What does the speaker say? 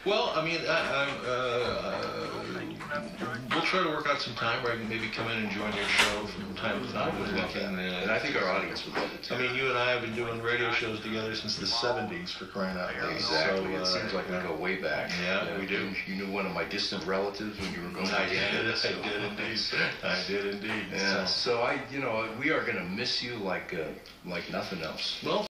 Well, I mean, we'll try to work out some time where I can maybe come in and join your show from time to time. And I think our audience would love it too. I mean, you and I have been doing radio shows together since the 70s, for crying out loud. Exactly. So, it seems like we go way back. Yeah, we do. You knew one of my distant relatives when you were going to Canada. I did indeed. I did indeed. Yeah. So we are going to miss you like nothing else. Well,